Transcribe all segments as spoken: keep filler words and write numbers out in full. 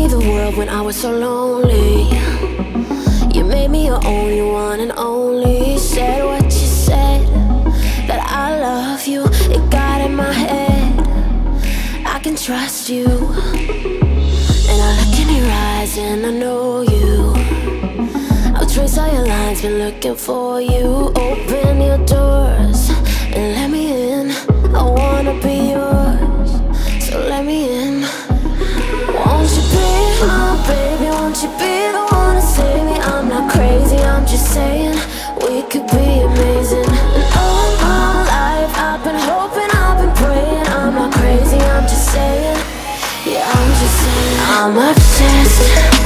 the world when I was so lonely. You made me your only one and only. Said what you said, that I love you. It got in my head, I can trust you. And I look in your eyes and I know you. I'll trace all your lines, been looking for you. Open your doors and let me in. I wanna be yours, so let me in. Won't you be my baby, won't you be the one to save me? I'm not crazy, I'm just saying we could be amazing. And all my life I've been hoping, I've been praying. I'm not crazy, I'm just saying. Yeah, I'm just saying. I'm obsessed,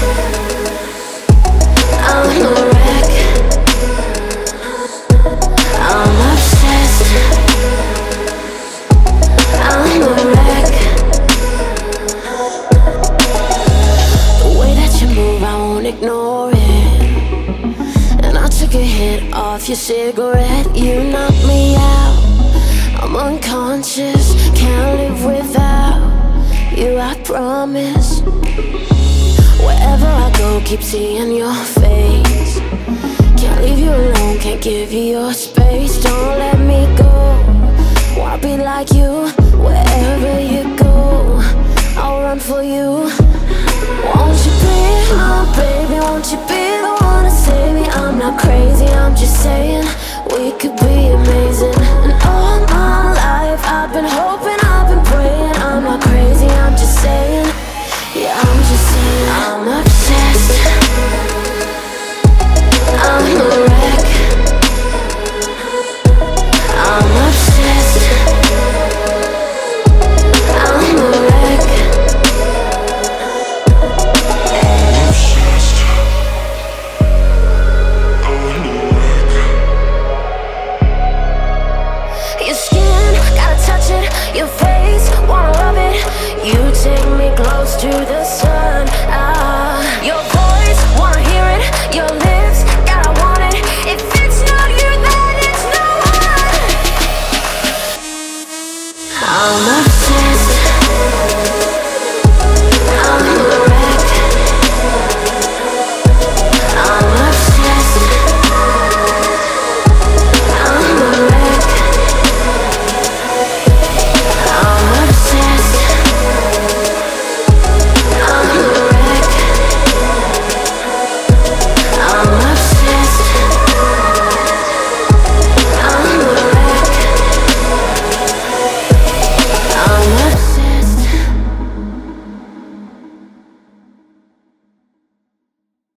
I'm a wreck. I'm obsessed, I'm a wreck. The way that you move, I won't ignore it. And I took a hit off your cigarette. You knocked me out, I'm unconscious. Can't live without you, I promise. Wherever I go, keep seeing your face. Can't leave you alone, can't give you your space. Don't let me go, wanna be like you. Wherever you go, I'll run for you. Won't you be my baby, won't you be the one to save me? I'm not crazy, I'm just saying we could be amazing. And all my life I've been hoping, I've been praying. I'm not crazy, I'm just saying. Yeah, I'm just saying. I'm obsessed, I'm a wreck. I'm obsessed, I'm a wreck. Your skin, gotta touch it. Your face, wanna love it. You take me close to the sun. Ah, your